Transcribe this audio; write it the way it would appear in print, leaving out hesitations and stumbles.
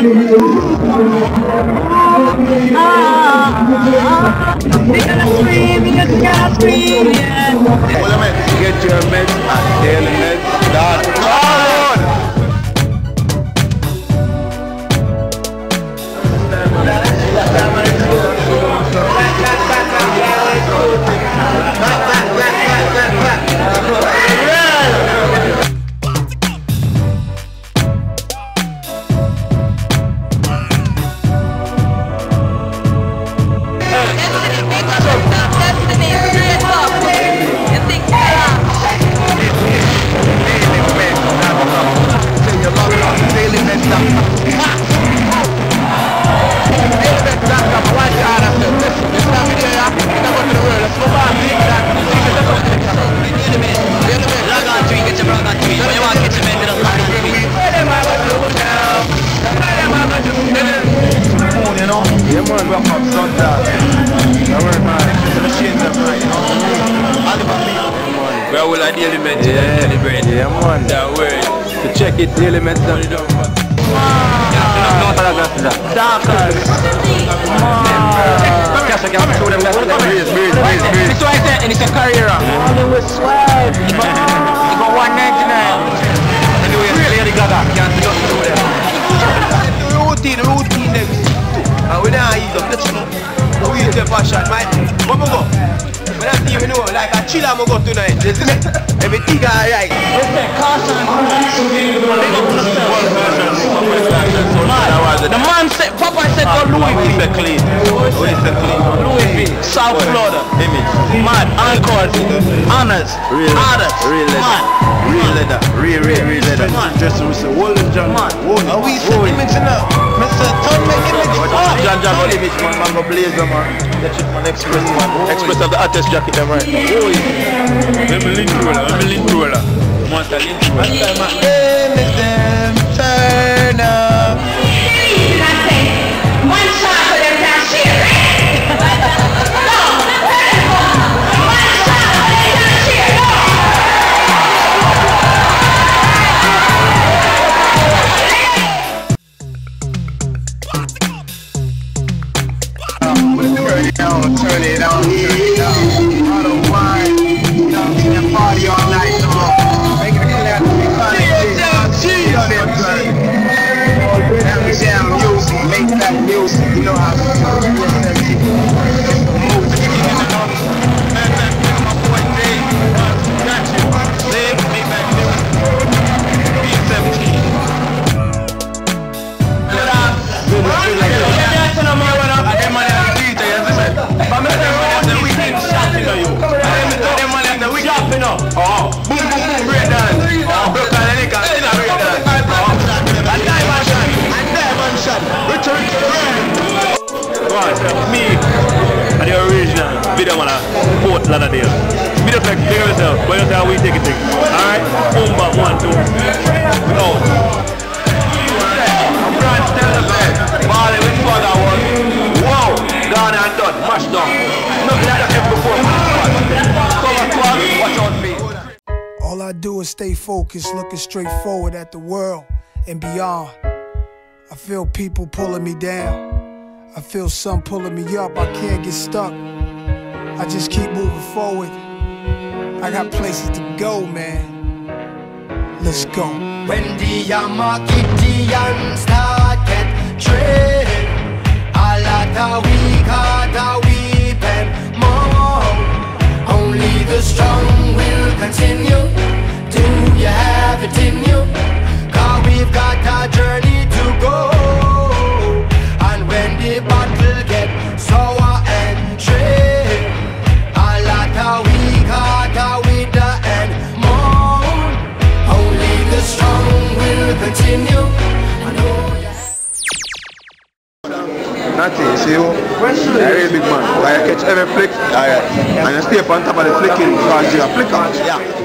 scream, yeah. Get your meds at dailymed.com. Where will I daily met celebrate? Yeah, man. That word. To check it, daily met. And it's a career. Hollywood swag. You got 199. Anyway, clear the gather. Can't sit up through there. Routine them. And we don't eat up. We use the fashion, right? Where we go? When I see you know, like a chill I'm go tonight. Everything alright. The man said, Papa said go Louis V. Louis V. South Florida. Man, Encore. Honors. Honors. Real leather. Real leather. Real leather. Just with the whole John. Are we imaging now? Mr. Tom make image. John image, man go blazer, man. That shit, man. Express, man. Express of the artist jacket, them right now. Let me link roller. Want a link roller. Hey, Miss them, turn up. One shot for them cashier. No, one shot for them cashier. Turn it on. I don't mind. You know, we can party all night long. Make it a clap. Make that music, you know how to do Me and the original video man at Fort Lauderdale. Me just like big yourself, but you say how we take it. Alright? Boom back 1, 2. No. I'm trying to tell them that Marley with father was wow, gone and done, mashed down. Nothing like that ever before. Watch out me. All I do is stay focused, looking straight forward at the world and beyond. I feel people pulling me down. I feel some pulling me up. I can't get stuck. I just keep moving forward. I got places to go, man. Let's go. When the Yamakitians start get trade, a lot of weak heart are weeping more. Only the strong will continue. Do you have it in you? 'Cause we've got a journey to go. And when the battle get sour and trade, a lot of weak heart are with the end more. Only the strong will continue. I know. Nothing, see you? You're a real big man. I catch every flick, and you stay up on top of the flicking because you're a flicker. Yeah.